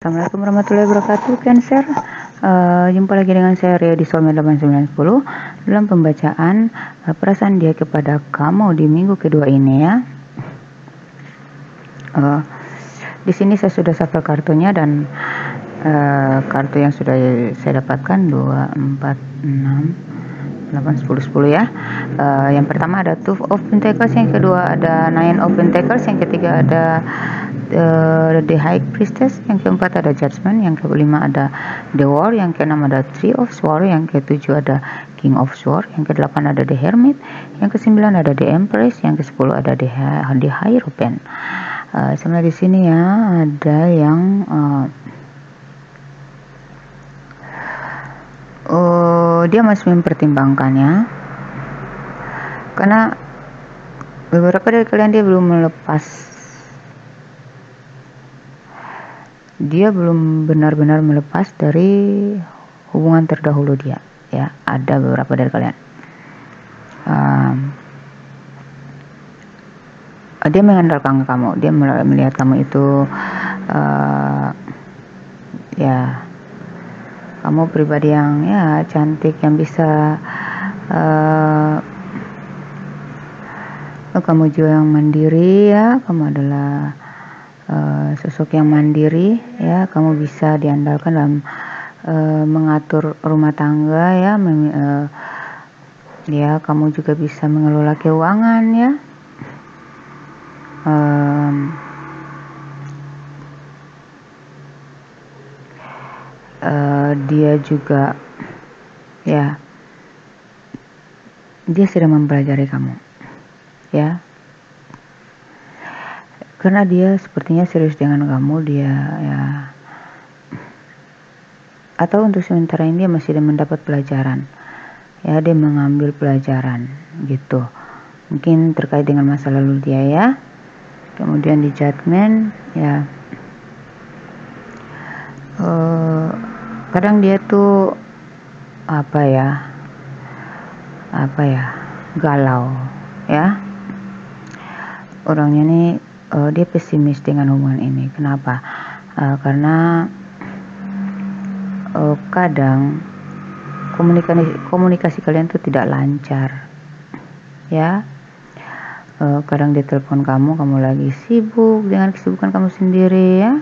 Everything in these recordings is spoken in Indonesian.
Assalamualaikum warahmatullahi wabarakatuh, Cancer. Jumpa lagi dengan saya Ria di Soulmate 8910 dalam pembacaan perasaan dia kepada kamu di minggu kedua ini ya. Di sini saya sudah shuffle kartunya dan kartu yang sudah saya dapatkan 2, 4, 6, 8, 10, 10 ya. Yang pertama ada Two of Pentacles, yang kedua ada Nine of Pentacles, yang ketiga ada The High Priestess, yang keempat ada Judgment, yang kelima ada The War, yang keenam ada Three of Swords, yang ketujuh ada King of Swords, yang kedelapan ada The Hermit, yang kesembilan ada The Empress, yang kesepuluh ada The Hierophant. Sebenarnya di sini ya ada yang dia masih mempertimbangkannya karena beberapa dari kalian dia belum benar-benar melepas dari hubungan terdahulu dia ya. Ada beberapa dari kalian dia mengandalkan kamu, dia melihat kamu itu ya kamu pribadi yang ya cantik, yang bisa kamu juga yang mandiri ya, kamu adalah sosok yang mandiri ya, kamu bisa diandalkan dalam mengatur rumah tangga ya, ya kamu juga bisa mengelola keuangan ya. Dia juga ya, dia sedang mempelajari kamu ya, karena dia sepertinya serius dengan kamu. Dia ya, atau untuk sementara ini dia masih mendapat pelajaran ya, dia mengambil pelajaran gitu, mungkin terkait dengan masa lalu dia ya. Kemudian di Judgment ya, kadang dia tuh apa ya galau ya, orangnya nih dia pesimis dengan hubungan ini. Kenapa? Karena kadang komunikasi kalian tuh tidak lancar ya. Kadang dia telepon kamu lagi sibuk dengan kesibukan kamu sendiri ya.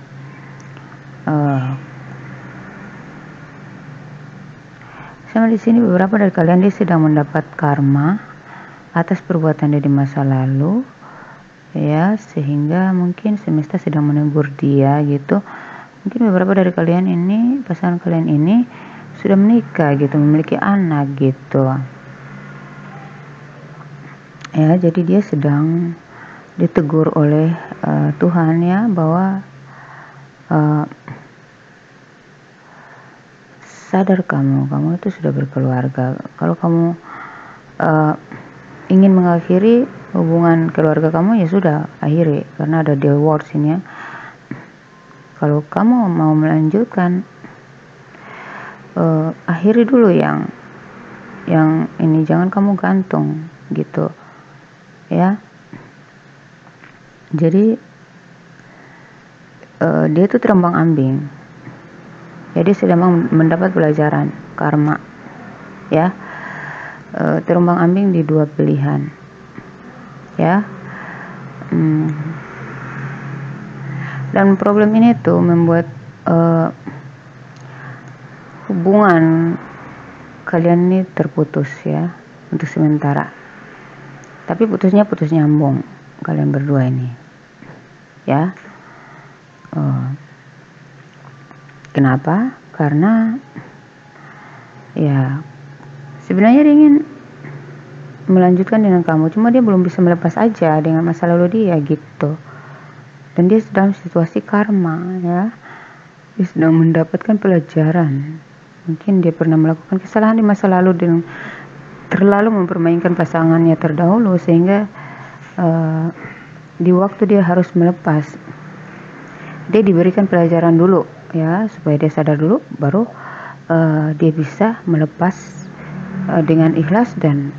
Sama di sini beberapa dari kalian dia sedang mendapat karma atas perbuatan dia di masa lalu ya, sehingga mungkin semesta sedang menegur dia gitu. Mungkin beberapa dari kalian ini, pasangan kalian ini sudah menikah gitu, memiliki anak gitu ya. Jadi dia sedang ditegur oleh Tuhan ya, bahwa sadar kamu itu sudah berkeluarga. Kalau kamu ingin mengakhiri hubungan keluarga kamu, ya sudah akhiri, karena ada divorce ini ya. Kalau kamu mau melanjutkan, akhiri dulu yang ini, jangan kamu gantung gitu ya. Jadi dia tuh terombang ambing ya, dia sedang mendapat pelajaran karma ya, terombang ambing di dua pilihan ya. Dan problem ini tuh membuat hubungan kalian ini terputus ya untuk sementara, tapi putus nyambung kalian berdua ini ya. Kenapa? Karena ya sebenarnya dia ingin melanjutkan dengan kamu, cuma dia belum bisa melepas aja dengan masa lalu dia gitu. Dan dia sedang situasi karma ya, dia sedang mendapatkan pelajaran. Mungkin dia pernah melakukan kesalahan di masa lalu dan terlalu mempermainkan pasangannya terdahulu, sehingga di waktu dia harus melepas, dia diberikan pelajaran dulu ya, supaya dia sadar dulu, baru dia bisa melepas dengan ikhlas dan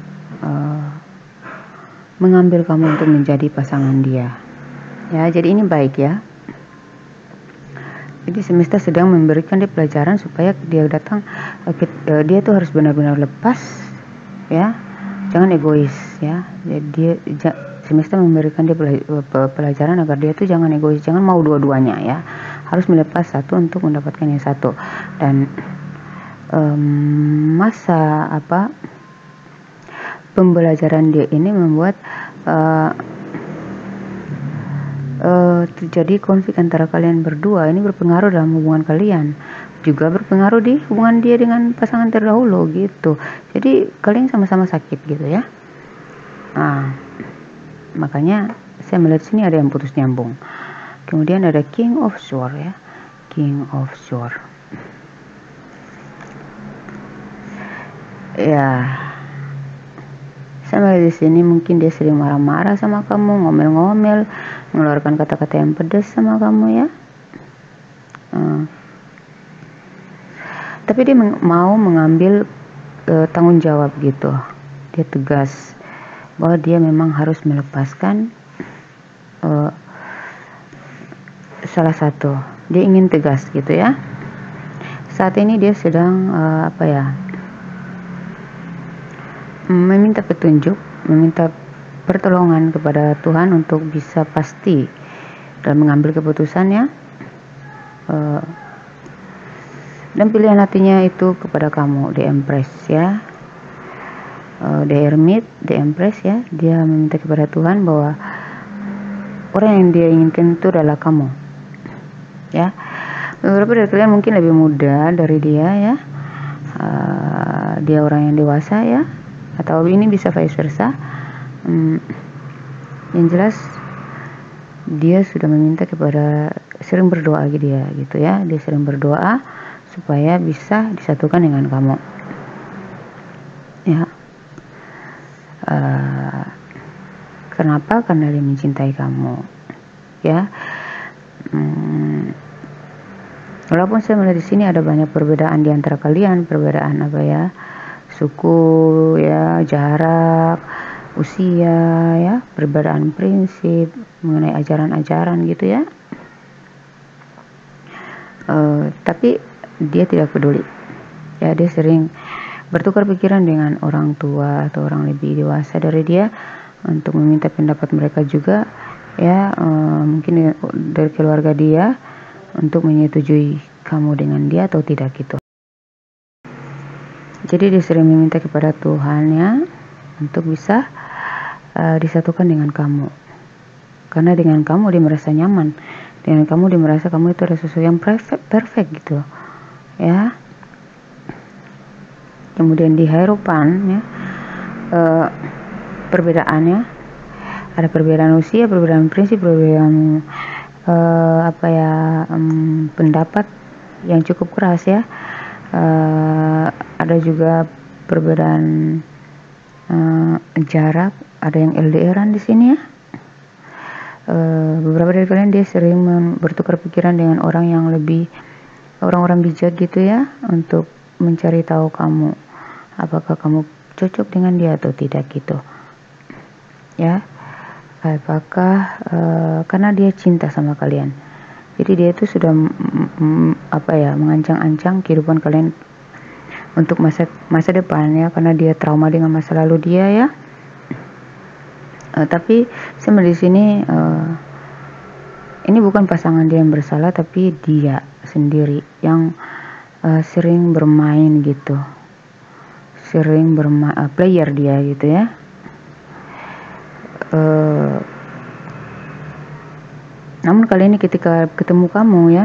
mengambil kamu untuk menjadi pasangan dia ya. Jadi ini baik ya. Jadi semesta sedang memberikan dia pelajaran supaya dia datang, dia tuh harus benar-benar lepas, ya, jangan egois, ya. Jadi semesta memberikan dia pelajaran agar dia tuh jangan egois, jangan mau dua-duanya, ya. Harus melepas satu untuk mendapatkan yang satu. Dan masa pembelajaran dia ini membuat terjadi konflik antara kalian berdua. Ini berpengaruh dalam hubungan kalian, juga berpengaruh di hubungan dia dengan pasangan terdahulu gitu. Jadi kalian sama-sama sakit gitu, ya. Makanya saya melihat sini ada yang putus nyambung. Kemudian ada King of Swords, ya, King of Swords. Ya, saya di sini mungkin dia sering marah-marah sama kamu, ngomel-ngomel, mengeluarkan kata-kata yang pedas sama kamu, ya. Tapi dia mau mengambil tanggung jawab gitu. Dia tegas bahwa dia memang harus melepaskan salah satu. Dia ingin tegas gitu, ya. Saat ini dia sedang meminta petunjuk, meminta pertolongan kepada Tuhan untuk bisa pasti dan mengambil keputusannya, dan pilihan hatinya itu kepada kamu, The Empress, ya. The Hermit, The Empress, ya. Dia meminta kepada Tuhan bahwa orang yang dia inginkan itu adalah kamu, ya. Beberapa dari kalian mungkin lebih muda dari dia, ya. Dia orang yang dewasa, ya, atau ini bisa vice versa. Yang jelas dia sudah meminta kepada, sering berdoa dia gitu, ya. Dia sering berdoa supaya bisa disatukan dengan kamu, ya. Kenapa? Karena dia mencintai kamu, ya. Walaupun saya melihat di sini ada banyak perbedaan di antara kalian, perbedaan suku, ya, jarak, usia, ya, perbedaan prinsip mengenai ajaran-ajaran gitu, ya. Tapi dia tidak peduli, ya. Dia sering bertukar pikiran dengan orang tua atau orang lebih dewasa dari dia untuk meminta pendapat mereka juga, ya, mungkin dari keluarga dia untuk menyetujui kamu dengan dia atau tidak gitu. Jadi dia sering meminta kepada Tuhan, ya, untuk bisa disatukan dengan kamu, karena dengan kamu dia merasa nyaman, dengan kamu dia merasa kamu itu ada sesuatu yang perfect gitu, ya. Kemudian di Hierophant, ya, perbedaannya ada perbedaan usia, perbedaan prinsip, perbedaan pendapat yang cukup keras, ya. Ada juga perbedaan jarak, ada yang LDR-an di sini, ya. Beberapa dari kalian dia sering bertukar pikiran dengan orang-orang bijak gitu, ya, untuk mencari tahu kamu, apakah kamu cocok dengan dia atau tidak gitu, ya. Apakah karena dia cinta sama kalian, jadi dia itu sudah mengancang-ancang kehidupan kalian untuk masa depannya, karena dia trauma dengan masa lalu dia, ya. Tapi saya di sini ini bukan pasangan dia yang bersalah, tapi dia sendiri yang sering bermain gitu, sering player dia gitu, ya. Namun kali ini ketika ketemu kamu, ya,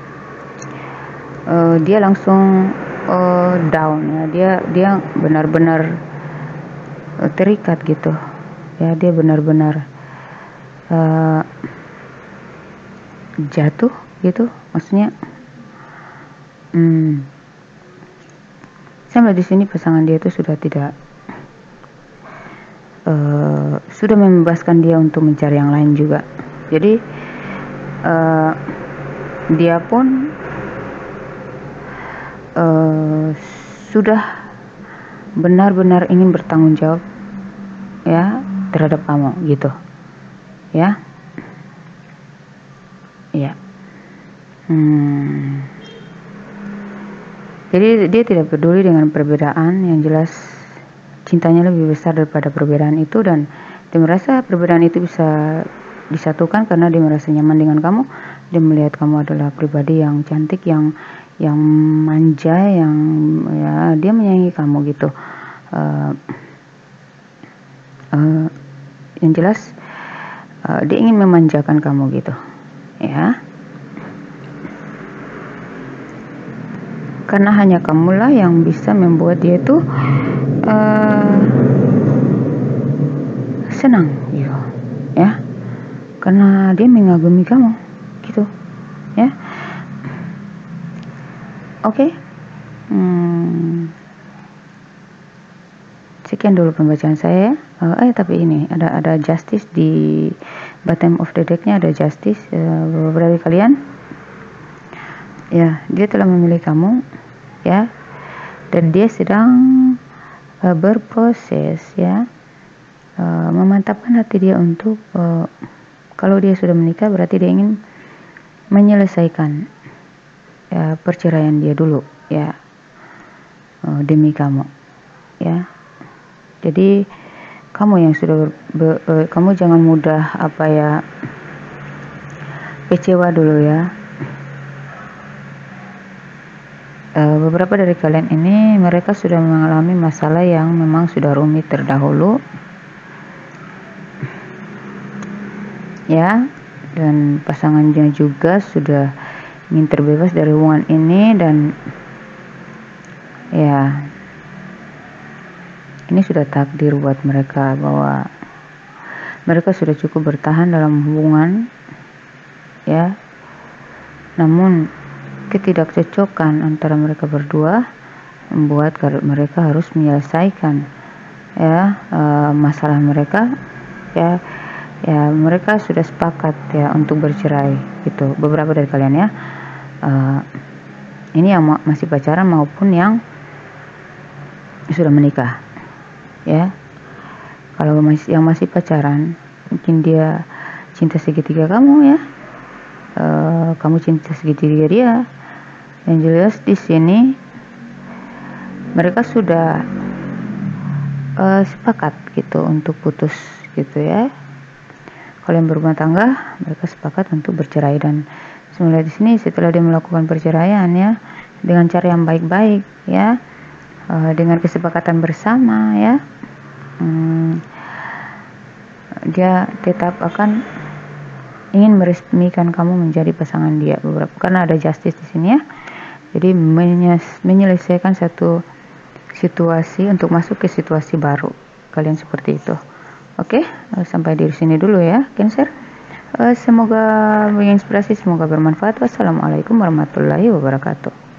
dia langsung down, ya. Dia benar-benar terikat gitu, ya. Dia benar-benar jatuh gitu, maksudnya. Saya melihat di sini pasangan dia itu sudah tidak sudah membebaskan dia untuk mencari yang lain juga. Jadi dia pun sudah benar-benar ingin bertanggung jawab, ya, terhadap kamu gitu, ya. Ya. Jadi dia tidak peduli dengan perbedaan, yang jelas cintanya lebih besar daripada perbedaan itu, dan dia merasa perbedaan itu bisa disatukan karena dia merasa nyaman dengan kamu. Dia melihat kamu adalah pribadi yang cantik, yang manja, yang ya dia menyayangi kamu gitu. Yang jelas dia ingin memanjakan kamu gitu ya, karena hanya kamulah yang bisa membuat dia itu senang gitu ya, karena dia mengagumi kamu gitu ya. Oke. Sekian dulu pembacaan saya. Tapi ini ada justice di bottom of the decknya, ada justice. Beberapa kalian ya, dia telah memilih kamu ya, dan dia sedang berproses ya, memantapkan hati dia untuk kalau dia sudah menikah berarti dia ingin menyelesaikan perceraian dia dulu ya, demi kamu ya. Jadi kamu yang sudah kamu jangan mudah kecewa dulu ya. Beberapa dari kalian ini mereka sudah mengalami masalah yang memang sudah rumit terdahulu ya, dan pasangannya juga sudah ingin terbebas dari hubungan ini, dan ya ini sudah takdir buat mereka bahwa mereka sudah cukup bertahan dalam hubungan ya, namun ketidakcocokan antara mereka berdua membuat mereka harus menyelesaikan ya masalah mereka ya. Mereka sudah sepakat ya untuk bercerai gitu, beberapa dari kalian ya. Ini yang masih pacaran maupun yang sudah menikah ya. Kalau yang masih pacaran, mungkin dia cinta segitiga kamu ya, kamu cinta segitiga dia. Yang jelas di sini mereka sudah sepakat gitu untuk putus gitu ya. Kalau yang berumah tangga, mereka sepakat untuk bercerai, dan sebenarnya di sini setelah dia melakukan perceraian ya dengan cara yang baik-baik ya, dengan kesepakatan bersama ya, dia tetap akan ingin meresmikan kamu menjadi pasangan dia. Beberapa karena ada justice di sini ya, jadi menyelesaikan satu situasi untuk masuk ke situasi baru kalian seperti itu. Oke, sampai di sini dulu ya Cancer. Semoga menginspirasi, semoga bermanfaat. Wassalamualaikum warahmatullahi wabarakatuh.